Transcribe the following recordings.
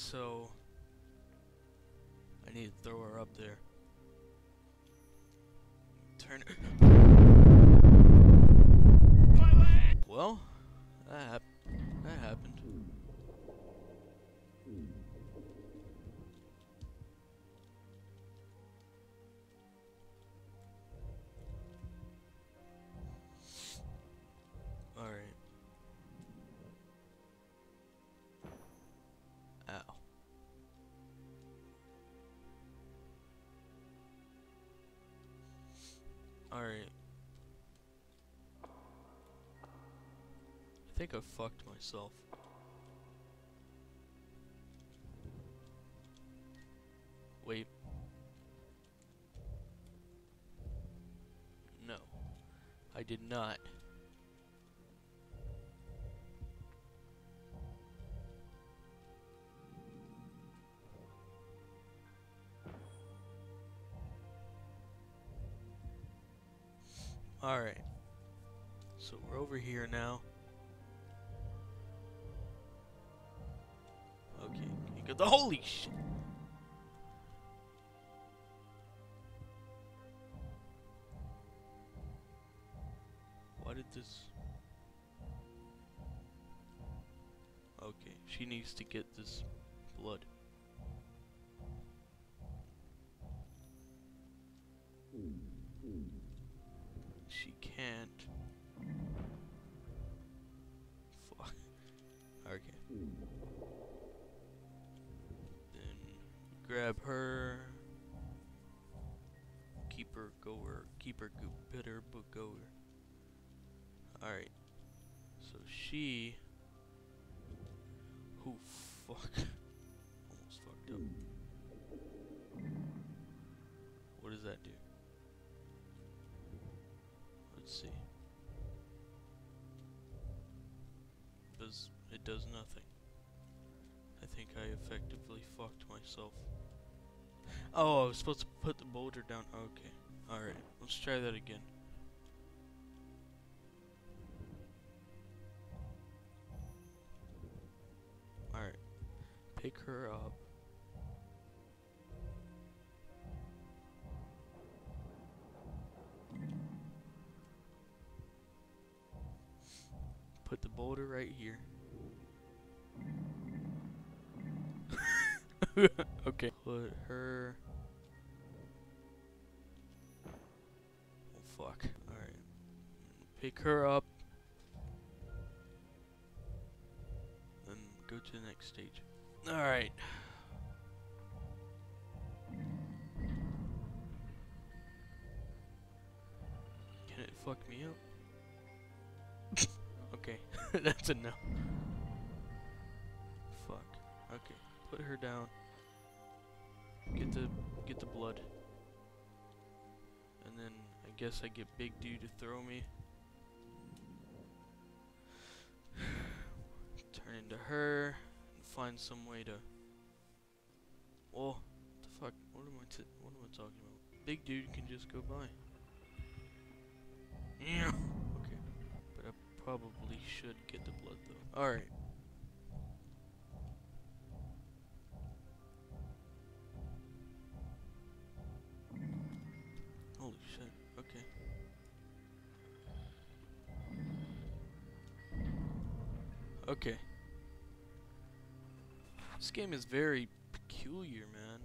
so I need to throw her up there. Turn it. Well, that happened. Alright. Ow. Alright. I think I fucked myself. Wait. No. I did not. Alright. So we're over here now. Okay, you got the holy shit! Why did this... Okay, she needs to get this blood. She can't. Fuck. Okay. Then grab her. Keep her goer. Keep her bitter but goer. Alright. So she. Oh fuck. Almost fucked up. What does that do? Let's see. It does nothing. I think I effectively fucked myself. Oh, I was supposed to put the boulder down. Okay. Alright, let's try that again. Alright. Pick her up. Put the boulder right here. Okay. Put her... Oh fuck. Alright. Pick her up. Then go to the next stage. Alright. Can it fuck me up? Okay, that's a no. Fuck. Okay, put her down. Get the blood. And then I guess I get Big Dude to throw me. Turn into her and find some way to. Well, what the fuck? What am I talking about? Big Dude can just go by. Yeah. Okay. But I probably should get the blood though. Alright. Holy shit. Okay. Okay. This game is very peculiar, man.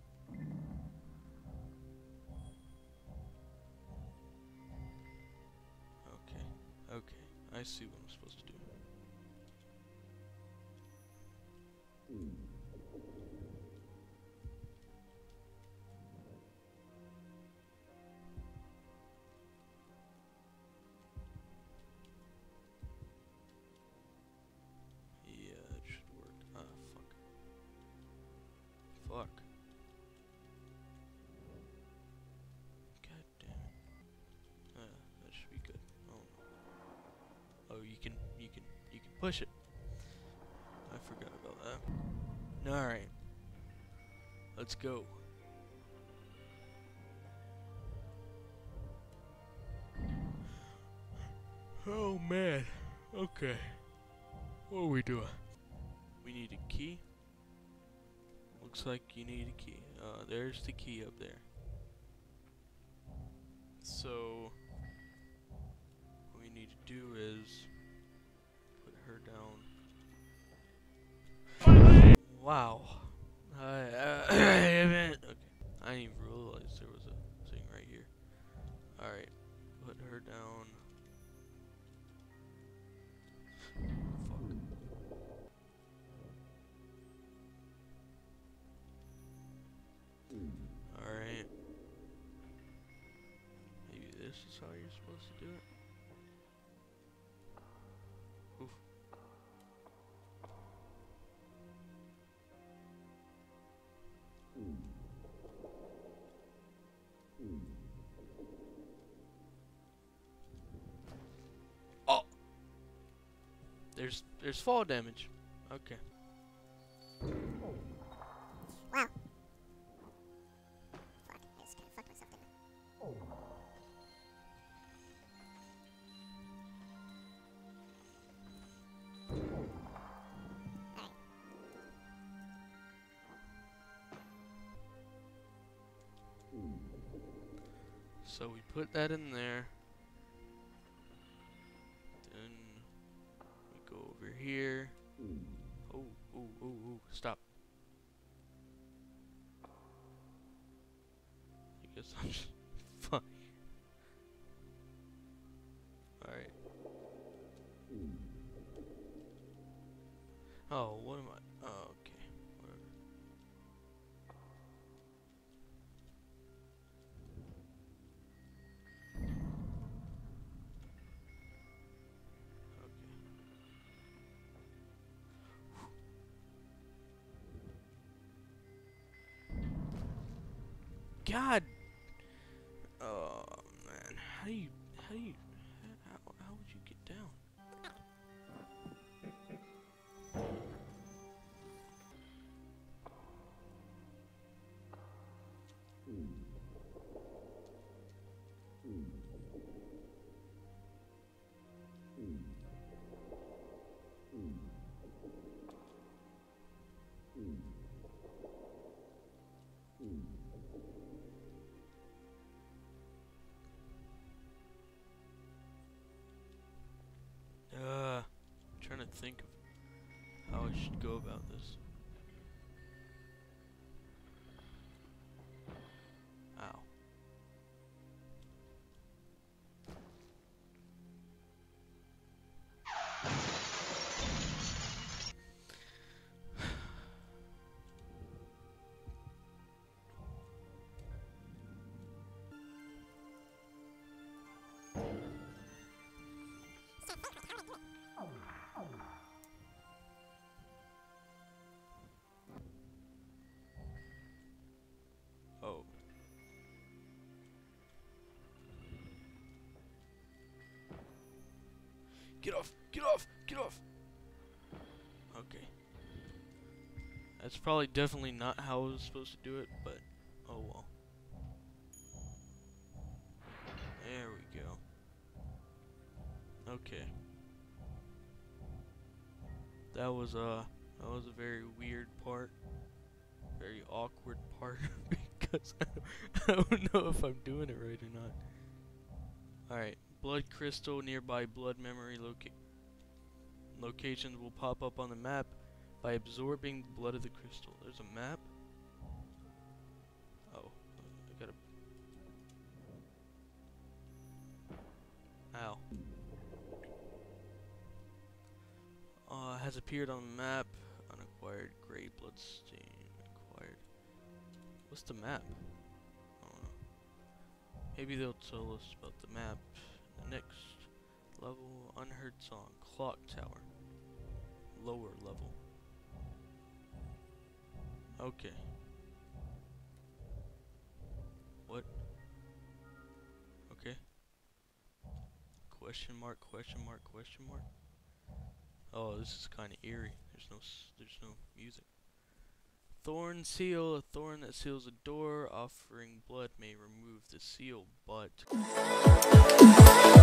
Okay. Okay. I see what I'm supposed to do. Yeah, that should work. Ah, fuck. Fuck. God damn it. That should be good. Oh. Oh, you can push it. I forgot about that. Alright. Let's go. Oh man. Okay. What are we doing? We need a key. looks like you need a key. There's the key up there. So what we need to do is put her down. Wow. Okay. I didn't even realize there was a thing right here. Alright. Put her down. Fuck. Alright. Maybe this is how you're supposed to do it. Oof. Oh! There's fall damage. Okay. Wow. Fuck, I just kinda fucked myself, didn't I? Alright. So we put that in there. Then we go over here. Oh, oh, oh, oh, stop. I guess I'm just fine. Alright. Oh, what am I? Oh, okay. Whatever. God. Oh man, how would you get down? I'm trying to think of how I should go about this. Ow. Oh. Get off! Get off! Get off! Okay. That's probably definitely not how I was supposed to do it, but oh well. There we go. Okay. That was a very weird part. Very awkward part because I don't know if I'm doing it right or not. Alright, blood crystal nearby blood memory locations will pop up on the map by absorbing the blood of the crystal. There's a map? Oh, I gotta... Ow. Has appeared on the map. Unacquired gray blood stain. Acquired. What's the map? I don't know. Maybe they'll tell us about the map. The next level, unheard song, clock tower. Lower level. Okay. What? Okay. Question mark, question mark, question mark. Oh, this is kind of eerie. There's no music. Thorn seal, a thorn that seals a door. Offering blood may remove the seal, but